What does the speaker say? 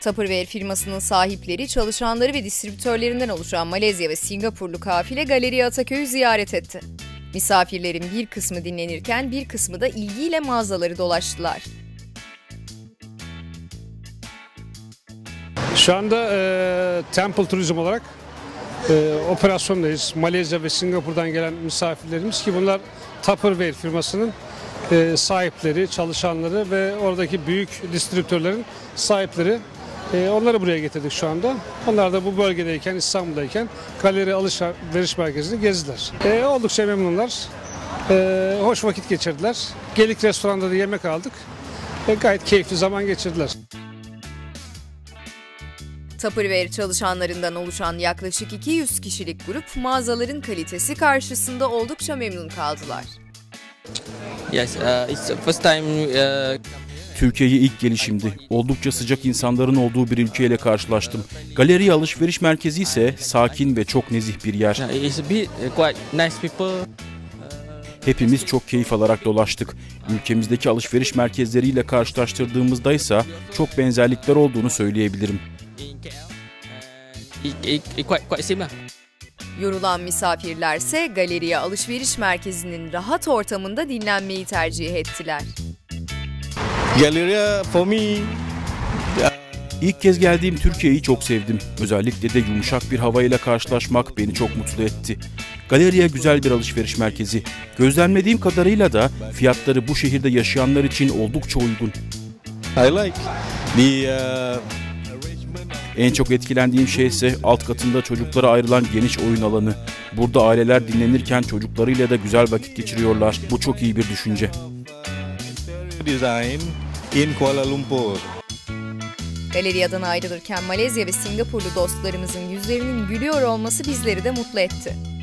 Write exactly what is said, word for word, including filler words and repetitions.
Tupperware firmasının sahipleri, çalışanları ve distribütörlerinden oluşan Malezya ve Singapurlu kafile Galeri Ataköy'ü ziyaret etti. Misafirlerin bir kısmı dinlenirken bir kısmı da ilgiyle mağazaları dolaştılar. Şu anda e, Temple Turizm olarak e, operasyondayız. Malezya ve Singapur'dan gelen misafirlerimiz ki bunlar Tupperware firmasının e, sahipleri, çalışanları ve oradaki büyük distribütörlerin sahipleri. E, onları buraya getirdik şu anda. Onlar da bu bölgedeyken, İstanbul'dayken Galeri Alışveriş Merkezi'ni gezdiler. E, oldukça memnunlar. E, hoş vakit geçirdiler. Gelik restoranda da yemek aldık. E, gayet keyifli zaman geçirdiler. Tupperware çalışanlarından oluşan yaklaşık iki yüz kişilik grup mağazaların kalitesi karşısında oldukça memnun kaldılar. Yes, uh, it's the first time. Uh... Türkiye'ye ilk gelişimdi. Oldukça sıcak insanların olduğu bir ülkeyle karşılaştım. Galeri Alışveriş Merkezi ise sakin ve çok nezih bir yer. It's a bit quite nice people. Hepimiz çok keyif alarak dolaştık. Ülkemizdeki alışveriş merkezleriyle karşılaştırdığımızda ise çok benzerlikler olduğunu söyleyebilirim. Yorulan misafirlerse Galeriya Alışveriş Merkezi'nin rahat ortamında dinlenmeyi tercih ettiler. Galeriya for me. İlk kez geldiğim Türkiye'yi çok sevdim. Özellikle de yumuşak bir havayla karşılaşmak beni çok mutlu etti. Galeriya güzel bir alışveriş merkezi. Gözlemlediğim kadarıyla da fiyatları bu şehirde yaşayanlar için oldukça uygun. I like the uh... En çok etkilendiğim şey ise alt katında çocuklara ayrılan geniş oyun alanı. Burada aileler dinlenirken çocuklarıyla da güzel vakit geçiriyorlar. Bu çok iyi bir düşünce. Design in Kuala Lumpur. Galeriya'dan ayrılırken Malezya ve Singapurlu dostlarımızın yüzlerinin gülüyor olması bizleri de mutlu etti.